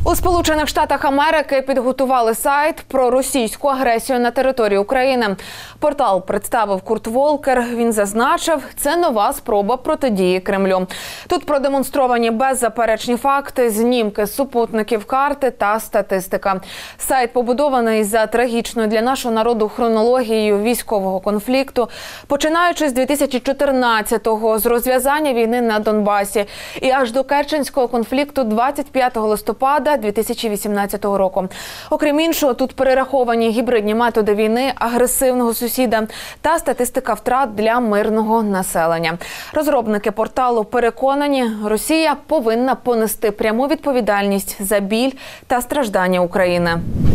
У Сполучених Штатах Америки підготували сайт про російську агресію на території України. Портал представив Курт Волкер. Він зазначив, це нова спроба протидії Кремлю. Тут продемонстровані беззаперечні факти, знімки з супутників, карти та статистика. Сайт побудований за трагічною для нашого народу хронологією військового конфлікту, починаючи з 2014-го, з розв'язання війни на Донбасі і аж до Керченського конфлікту 25 листопада 2018 року. Окрім іншого, тут перераховані гібридні методи війни агресивного сусіда та статистика втрат для мирного населення. Розробники порталу переконані, Росія повинна понести пряму відповідальність за біль та страждання України.